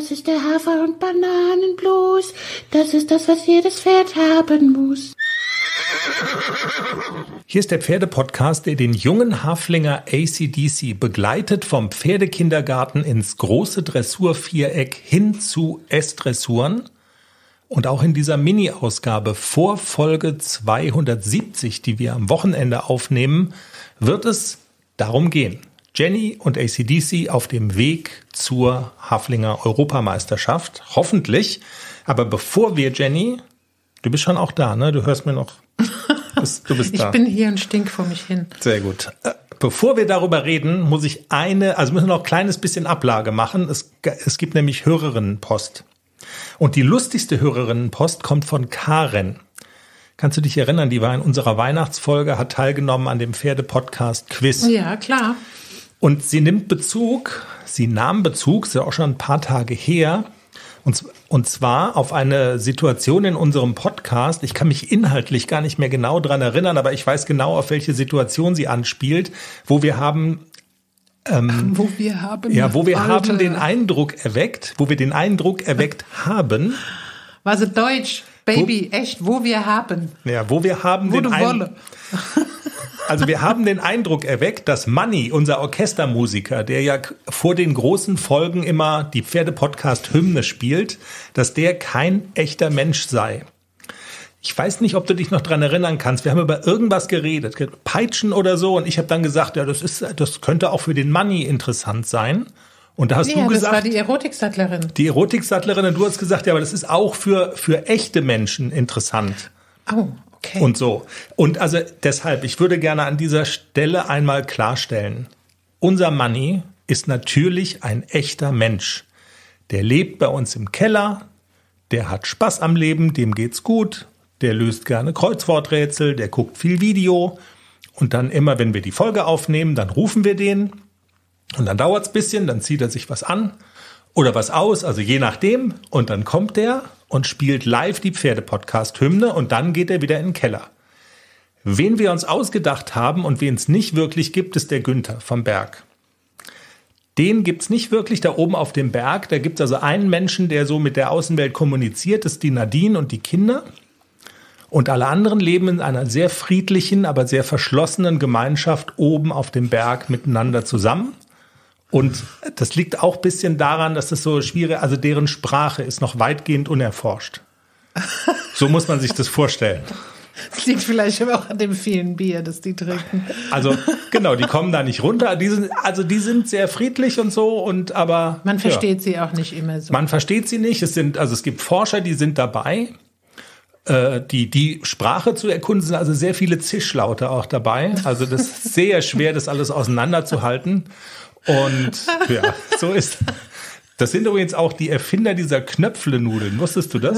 das ist der Hafer- und Bananenblues. Das ist das, was jedes Pferd haben muss. Hier ist der Pferdepodcast, der den jungen Haflinger AC/DC begleitet vom Pferdekindergarten ins große Dressurviereck hin zu S-Dressuren. Und auch in dieser Mini-Ausgabe vor Folge 270, die wir am Wochenende aufnehmen, wird es darum gehen. Jenny und AC/DC auf dem Weg zur Haflinger Europameisterschaft, hoffentlich. Aber bevor wir, Jenny, du bist schon auch da, ne? Du hörst mir noch. Du bist da. Ich bin hier und stink vor mich hin. Sehr gut. Bevor wir darüber reden, müssen wir noch ein kleines bisschen Ablage machen. Es gibt nämlich Hörerinnenpost. Und die lustigste Hörerinnenpost kommt von Karen. Kannst du dich erinnern, die war in unserer Weihnachtsfolge, hat teilgenommen an dem Pferde-Podcast-Quiz. Ja, klar. Und sie nahm Bezug, ist ja auch schon ein paar Tage her, und zwar auf eine Situation in unserem Podcast. Ich kann mich inhaltlich gar nicht mehr genau dran erinnern, aber ich weiß genau, auf welche Situation sie anspielt, wo wir den Eindruck erweckt haben. War sie Deutsch? Baby, echt, wo wir haben. Ja, wo wir haben wo den Eindruck. Also wir haben den Eindruck erweckt, dass Manni, unser Orchestermusiker, der ja vor den großen Folgen immer die Pferde-Podcast-Hymne spielt, dass der kein echter Mensch sei. Ich weiß nicht, ob du dich noch dran erinnern kannst. Wir haben über irgendwas geredet, Peitschen oder so, und ich habe dann gesagt, ja, das könnte auch für den Manni interessant sein. Und da hast du gesagt, das war die Erotiksattlerin. Die Erotiksattlerin, und du hast gesagt, ja, aber das ist auch für echte Menschen interessant. Oh, okay. Und so. Und also deshalb, ich würde gerne an dieser Stelle einmal klarstellen, unser Manni ist natürlich ein echter Mensch. Der lebt bei uns im Keller, der hat Spaß am Leben, dem geht's gut, der löst gerne Kreuzworträtsel, der guckt viel Video. Und dann immer, wenn wir die Folge aufnehmen, dann rufen wir den. Und dann dauert's ein bisschen, dann zieht er sich was an oder was aus, also je nachdem. Und dann kommt der und spielt live die Pferde-Podcast-Hymne und dann geht er wieder in den Keller. Wen wir uns ausgedacht haben und wen es nicht wirklich gibt, ist der Günther vom Berg. Den gibt's nicht wirklich da oben auf dem Berg. Da gibt's also einen Menschen, der so mit der Außenwelt kommuniziert, das ist die Nadine und die Kinder. Und alle anderen leben in einer sehr friedlichen, aber sehr verschlossenen Gemeinschaft oben auf dem Berg miteinander zusammen. Und das liegt auch ein bisschen daran, dass es so schwierig, also deren Sprache ist noch weitgehend unerforscht. So muss man sich das vorstellen. Das liegt vielleicht aber auch an dem vielen Bier, das die trinken. Also genau, die kommen da nicht runter. Die sind sehr friedlich und so, aber man versteht sie auch nicht immer so. Man versteht sie nicht. Es gibt Forscher, die sind dabei, die Sprache zu erkunden, sind also sehr viele Zischlaute auch dabei. Also das ist sehr schwer, das alles auseinanderzuhalten. Und ja, so ist. Das sind übrigens auch die Erfinder dieser Knöpfle-Nudeln. Wusstest du das?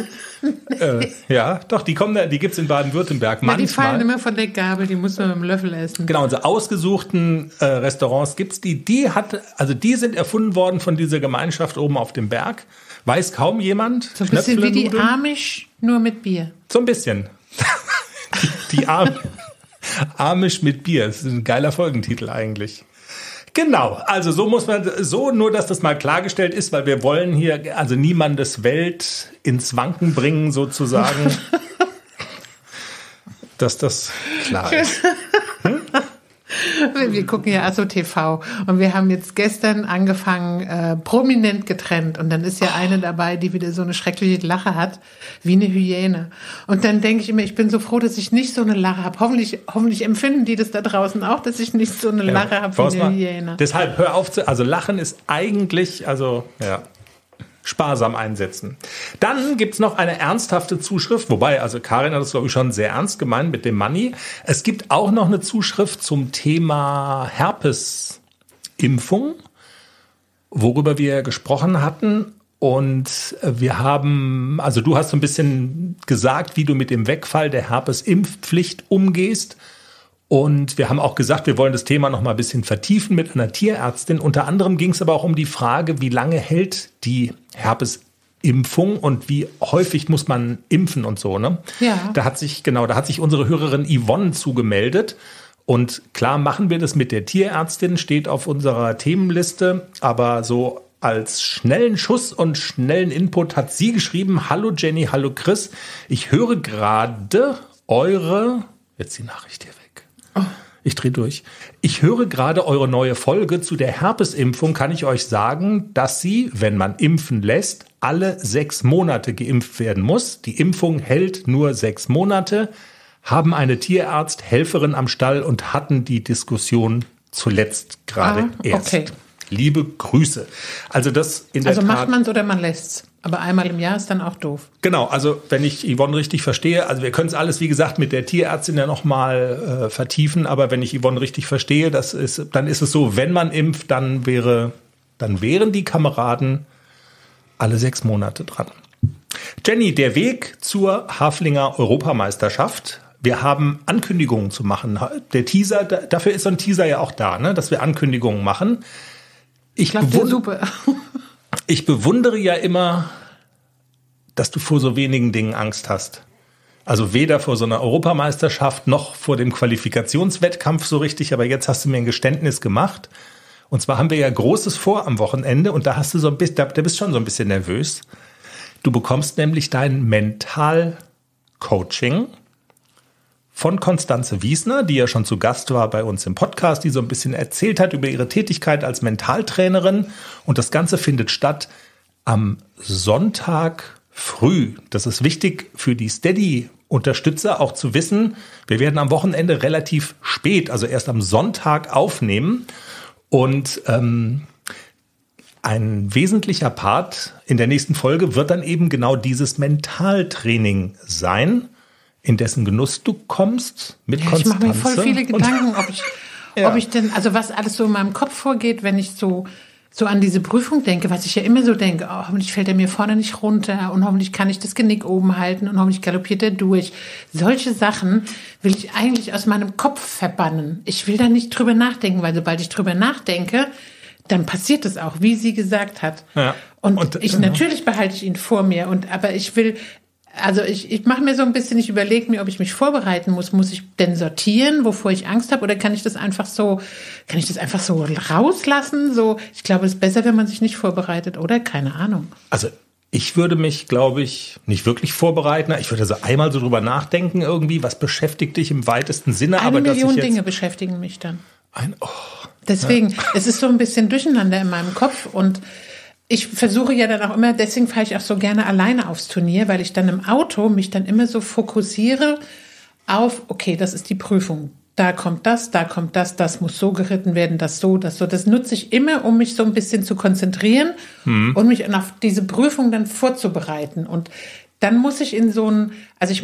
Ja, doch, die gibt's in Baden-Württemberg manchmal. Die fallen immer von der Gabel, die muss man mit dem Löffel essen. Genau, unsere ausgesuchten Restaurants gibt's die. Die sind erfunden worden von dieser Gemeinschaft oben auf dem Berg. Weiß kaum jemand. So ein bisschen wie die Amish, nur mit Bier. So ein bisschen. die Amish mit Bier. Das ist ein geiler Folgentitel eigentlich. Genau, also nur, dass das mal klargestellt ist, weil wir wollen hier also niemandes Welt ins Wanken bringen, sozusagen, dass das klar ist. Wir gucken ja Asso TV und wir haben jetzt gestern angefangen, prominent getrennt, und dann ist ja eine dabei, die wieder so eine schreckliche Lache hat, wie eine Hyäne. Und dann denke ich immer, ich bin so froh, dass ich nicht so eine Lache habe. Hoffentlich empfinden die das da draußen auch, dass ich nicht so eine Lache habe wie eine Hyäne. Deshalb hör auf also Lachen ist eigentlich, sparsam einsetzen. Dann gibt's noch eine ernsthafte Zuschrift, wobei, also Karin hat das, glaube ich, schon sehr ernst gemeint mit dem Manni. Es gibt auch noch eine Zuschrift zum Thema Herpesimpfung, worüber wir gesprochen hatten. Und wir haben, also du hast so ein bisschen gesagt, wie du mit dem Wegfall der Herpesimpfpflicht umgehst. Und wir haben auch gesagt, wir wollen das Thema noch mal ein bisschen vertiefen mit einer Tierärztin. Unter anderem ging es aber auch um die Frage, wie lange hält die Herpesimpfung und wie häufig muss man impfen und so, ne? Ja. Da hat sich unsere Hörerin Yvonne zugemeldet. Und klar machen wir das mit der Tierärztin, steht auf unserer Themenliste. Aber so als schnellen Schuss und schnellen Input hat sie geschrieben: Hallo Jenny, hallo Chris. Ich höre gerade jetzt die Nachricht hier weg. Oh. Ich drehe durch. Ich höre gerade eure neue Folge zu der Herpesimpfung. Kann ich euch sagen, dass sie, wenn man impfen lässt, alle 6 Monate geimpft werden muss. Die Impfung hält nur 6 Monate. Haben eine Tierärzthelferin am Stall und hatten die Diskussion zuletzt gerade erst. Okay. Liebe Grüße. Also das in der Tat. Also macht man es oder man lässt's. Aber einmal im Jahr ist dann auch doof. Genau, also wenn ich Yvonne richtig verstehe, also wir können es alles, wie gesagt, mit der Tierärztin ja nochmal vertiefen, aber wenn ich Yvonne richtig verstehe, dann ist es so, wenn man impft, dann wären die Kameraden alle 6 Monate dran. Jenny, der Weg zur Haflinger Europameisterschaft. Wir haben Ankündigungen zu machen. Der Teaser, dafür ist so ein Teaser ja auch da, ne, dass wir Ankündigungen machen. Ich bewundere ja immer, dass du vor so wenigen Dingen Angst hast. Also weder vor so einer Europameisterschaft noch vor dem Qualifikationswettkampf so richtig, aber jetzt hast du mir ein Geständnis gemacht. Und zwar haben wir ja Großes vor am Wochenende und da bist schon so ein bisschen nervös. Du bekommst nämlich dein Mental-Coaching von Constanze Wiesner, die ja schon zu Gast war bei uns im Podcast, die so ein bisschen erzählt hat über ihre Tätigkeit als Mentaltrainerin. Und das Ganze findet statt am Sonntag früh. Das ist wichtig für die Steady-Unterstützer auch zu wissen. Wir werden am Wochenende relativ spät, also erst am Sonntag aufnehmen. Und ein wesentlicher Part in der nächsten Folge wird dann eben genau dieses Mentaltraining sein, in dessen Genuss du kommst mit Konstanze. Ich mache mir voll viele Gedanken, ob ich denn, also was alles so in meinem Kopf vorgeht, wenn ich so an diese Prüfung denke, was ich ja immer so denke, hoffentlich fällt er mir vorne nicht runter und hoffentlich kann ich das Genick oben halten und hoffentlich galoppiert er durch. Solche Sachen will ich eigentlich aus meinem Kopf verbannen. Ich will da nicht drüber nachdenken, weil sobald ich drüber nachdenke, dann passiert es auch, wie sie gesagt hat. Ja. Und natürlich behalte ich ihn vor mir, aber ich will. Also ich mache mir so ein bisschen, ich überlege mir, ob ich mich vorbereiten muss. Muss ich denn sortieren, wovor ich Angst habe? Oder kann ich das einfach so rauslassen? So, ich glaube, es ist besser, wenn man sich nicht vorbereitet, oder? Keine Ahnung. Also ich würde mich, glaube ich, nicht wirklich vorbereiten. Ich würde so einmal so drüber nachdenken irgendwie, was beschäftigt dich im weitesten Sinne. Eine Million Dinge beschäftigen mich dann. Deswegen, es ist so ein bisschen durcheinander in meinem Kopf und ich versuche ja dann auch immer, deswegen fahre ich auch so gerne alleine aufs Turnier, weil ich dann im Auto mich dann immer so fokussiere auf, okay, das ist die Prüfung. Da kommt das muss so geritten werden, das so. Das nutze ich immer, um mich so ein bisschen zu konzentrieren und mich auf diese Prüfung dann vorzubereiten. Und dann muss ich in so einen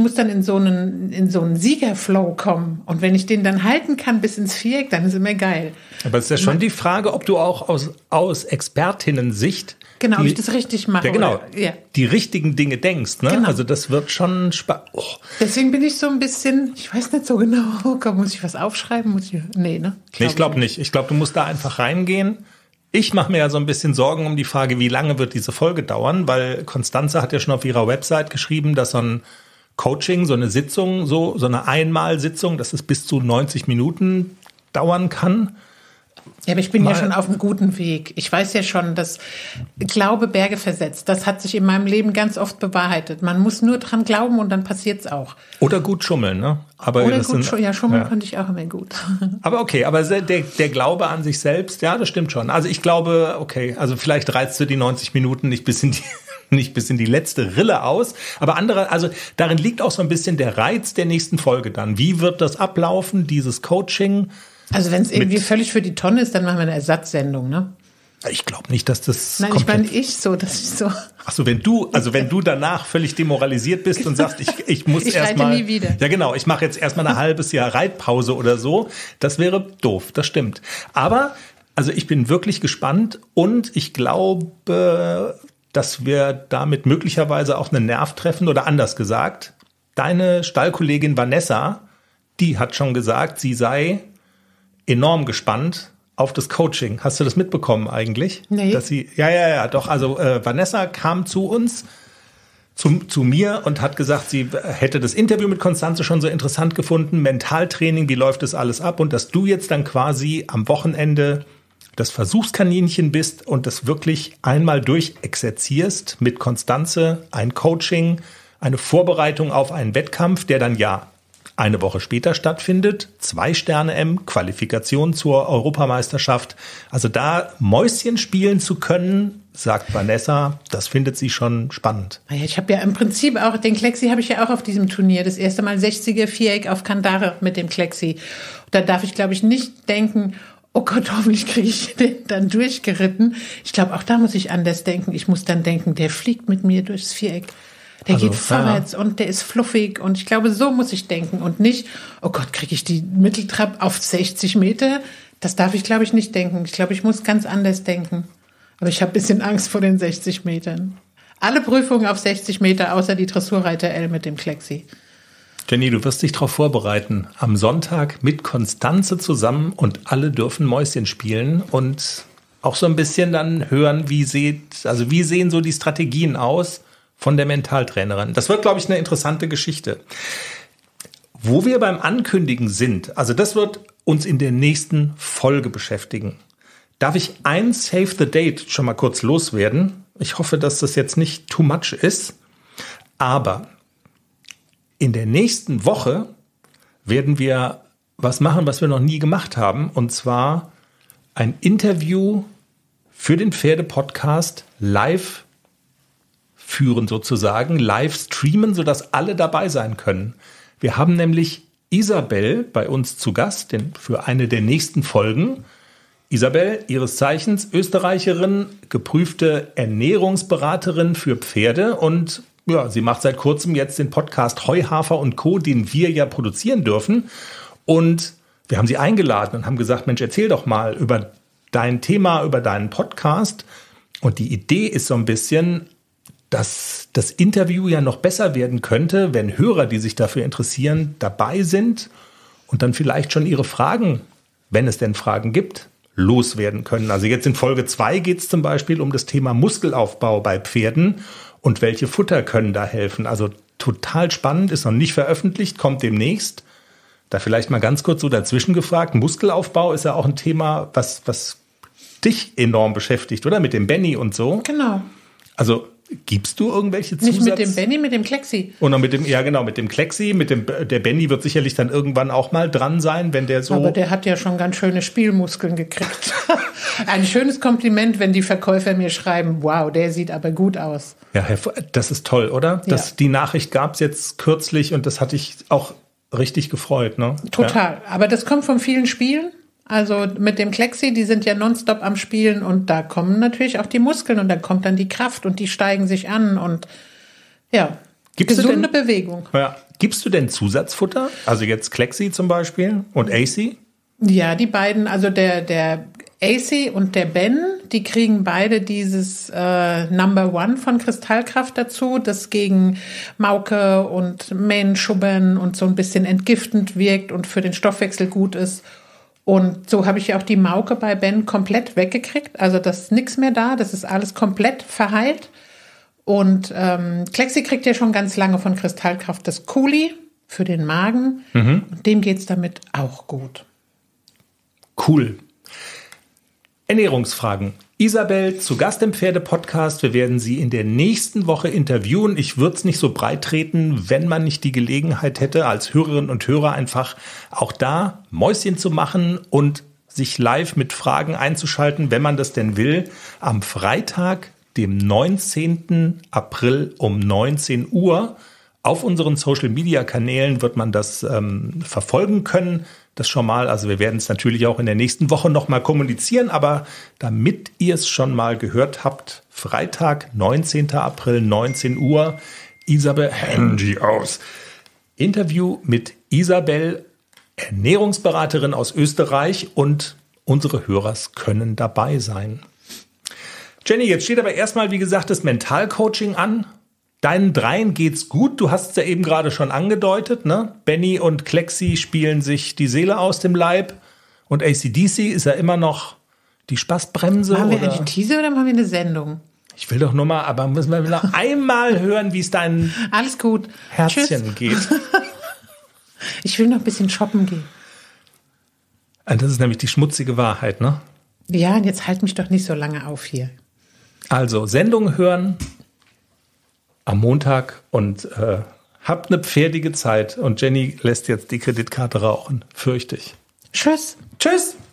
Siegerflow kommen. Und wenn ich den dann halten kann bis ins Viereck, dann ist immer geil. Aber es ist ja schon die Frage, ob du auch aus Expertinnen-Sicht ob ich das richtig mache. Ja, genau. Die richtigen Dinge denkst. Ne? Genau. Also das wird schon spannend. Oh. Deswegen bin ich so ein bisschen, ich weiß nicht so genau, muss ich was aufschreiben? Nee, ne? Ich glaube nicht. Ich glaube, du musst da einfach reingehen. Ich mache mir ja so ein bisschen Sorgen um die Frage, wie lange wird diese Folge dauern, weil Constanze hat ja schon auf ihrer Website geschrieben, dass so ein Coaching, so eine Sitzung, so eine Einmalsitzung, dass es bis zu 90 Minuten dauern kann. Ja, aber ich bin ja schon auf einem guten Weg. Ich weiß ja schon, dass Glaube Berge versetzt. Das hat sich in meinem Leben ganz oft bewahrheitet. Man muss nur dran glauben und dann passiert's auch. Oder gut schummeln, ne? Schummeln konnte ich auch immer gut. Aber okay, aber der Glaube an sich selbst, ja, das stimmt schon. Also ich glaube, okay, also vielleicht reizt du die 90 Minuten nicht bis in die letzte Rille aus. Aber also darin liegt auch so ein bisschen der Reiz der nächsten Folge dann. Wie wird das ablaufen, dieses Coaching? Also wenn es irgendwie völlig für die Tonne ist, dann machen wir eine Ersatzsendung, ne? Ich glaube nicht, dass das. Nein, ich meine dass ich so. Ach so, wenn du danach völlig demoralisiert bist und sagst, ich muss erstmal. Nie wieder. Ja, genau, ich mache jetzt erstmal ein halbes Jahr Reitpause oder so. Das wäre doof, das stimmt. Aber, also ich bin wirklich gespannt und ich glaube, dass wir damit möglicherweise auch einen Nerv treffen oder anders gesagt. Deine Stallkollegin Vanessa, die hat schon gesagt, sie sei enorm gespannt auf das Coaching. Hast du das mitbekommen eigentlich? Nee. Dass sie, ja, doch. Also Vanessa kam zu uns, zu mir und hat gesagt, sie hätte das Interview mit Constanze schon so interessant gefunden. Mentaltraining, wie läuft das alles ab? Und dass du jetzt dann quasi am Wochenende das Versuchskaninchen bist und das wirklich einmal durchexerzierst mit Konstanze, ein Coaching, eine Vorbereitung auf einen Wettkampf, der dann ja eine Woche später stattfindet, 2 Sterne-M, Qualifikation zur Europameisterschaft. Also da Mäuschen spielen zu können, sagt Vanessa, das findet sie schon spannend. Naja, ich habe ja im Prinzip auch, den Klexi habe ich ja auch auf diesem Turnier, das erste Mal 60er Viereck auf Kandare mit dem Klexi. Da darf ich, glaube ich, nicht denken, oh Gott, hoffentlich kriege ich den dann durchgeritten. Ich glaube, auch da muss ich anders denken. Ich muss dann denken, der fliegt mit mir durchs Viereck. Der geht vorwärts und der ist fluffig. Und ich glaube, so muss ich denken. Und nicht, oh Gott, kriege ich die Mitteltrap auf 60 Meter? Das darf ich, glaube ich, nicht denken. Ich glaube, ich muss ganz anders denken. Aber ich habe ein bisschen Angst vor den 60 Metern. Alle Prüfungen auf 60 Meter, außer die Dressurreiter L mit dem Klexi. Jenny, du wirst dich darauf vorbereiten. Am Sonntag mit Konstanze zusammen und alle dürfen Mäuschen spielen und auch so ein bisschen dann hören, wie sehen so die Strategien aus von der Mentaltrainerin. Das wird, glaube ich, eine interessante Geschichte. Wo wir beim Ankündigen sind, also das wird uns in der nächsten Folge beschäftigen. Darf ich ein Save the Date schon mal kurz loswerden? Ich hoffe, dass das jetzt nicht too much ist. Aber in der nächsten Woche werden wir was machen, was wir noch nie gemacht haben. Und zwar ein Interview für den Pferde-Podcast live führen sozusagen, live streamen, sodass alle dabei sein können. Wir haben nämlich Isabel bei uns zu Gast für eine der nächsten Folgen. Isabel, ihres Zeichens Österreicherin, geprüfte Ernährungsberaterin für Pferde und ja, sie macht seit kurzem jetzt den Podcast Heu, Hafer und Co., den wir ja produzieren dürfen. Und wir haben sie eingeladen und haben gesagt, Mensch, erzähl doch mal über dein Thema, über deinen Podcast. Und die Idee ist so ein bisschen, dass das Interview ja noch besser werden könnte, wenn Hörer, die sich dafür interessieren, dabei sind und dann vielleicht schon ihre Fragen, wenn es denn Fragen gibt, loswerden können. Also jetzt in Folge 2 geht es zum Beispiel um das Thema Muskelaufbau bei Pferden und welche Futter können da helfen. Also total spannend, ist noch nicht veröffentlicht, kommt demnächst. Da vielleicht mal ganz kurz so dazwischen gefragt, Muskelaufbau ist ja auch ein Thema, was dich enorm beschäftigt, oder? Mit dem Benny und so. Genau. Also gibst du irgendwelche Zusatz? Nicht mit dem Benny, mit dem Klexi. Oder mit dem Klexi, der Benny wird sicherlich dann irgendwann auch mal dran sein, wenn der so... Aber der hat ja schon ganz schöne Spielmuskeln gekriegt. Ein schönes Kompliment, wenn die Verkäufer mir schreiben, wow, der sieht aber gut aus. Ja, das ist toll, oder? Ja. Die Nachricht gab es jetzt kürzlich und das hatte ich auch richtig gefreut. Ne? Total, ja. Aber das kommt von vielen Spielen. Also mit dem Klexi, die sind ja nonstop am Spielen und da kommen natürlich auch die Muskeln und dann kommt dann die Kraft und die steigen sich an und ja, gesunde Bewegung. Ja. Gibst du denn Zusatzfutter? Also jetzt Klexi zum Beispiel und AC? Ja, die beiden, also der AC und der Ben, die kriegen beide dieses Number One von Kristallkraft dazu, das gegen Mauke und Mähenschubbern und so ein bisschen entgiftend wirkt und für den Stoffwechsel gut ist. Und so habe ich ja auch die Mauke bei Ben komplett weggekriegt. Also das ist nichts mehr da, das ist alles komplett verheilt. Und Klexi kriegt ja schon ganz lange von Kristallkraft das Kuli für den Magen. Mhm. Und dem geht's damit auch gut. Cool. Ernährungsfragen. Isabel zu Gast im Pferde-Podcast. Wir werden sie in der nächsten Woche interviewen. Ich würde es nicht so breit treten, wenn man nicht die Gelegenheit hätte, als Hörerinnen und Hörer einfach auch da Mäuschen zu machen und sich live mit Fragen einzuschalten, wenn man das denn will. Am Freitag, dem 19. April um 19 Uhr. Auf unseren Social-Media-Kanälen wird man das verfolgen können. Das schon mal, also wir werden es natürlich auch in der nächsten Woche noch mal kommunizieren, aber damit ihr es schon mal gehört habt, Freitag, 19. April, 19 Uhr, Isabel, Handy aus. Interview mit Isabel, Ernährungsberaterin aus Österreich und unsere Hörer können dabei sein. Jenny, jetzt steht aber erstmal, wie gesagt, das Mentalcoaching an. Deinen Dreien geht's gut. Du hast es ja eben gerade schon angedeutet, ne? Benny und Klexi spielen sich die Seele aus dem Leib. Und AC/DC ist ja immer noch die Spaßbremse. Machen wir eine Teaser oder machen wir eine Sendung? Ich will doch nur mal, aber müssen wir noch einmal hören, wie es deinem Alles gut. Herzchen geht. Ich will noch ein bisschen shoppen gehen. Das ist nämlich die schmutzige Wahrheit, ne? Ja, und jetzt halt mich doch nicht so lange auf hier. Also, Sendung hören am Montag und habt eine pferdige Zeit. Und Jenny lässt jetzt die Kreditkarte rauchen, fürchte ich. Tschüss. Tschüss.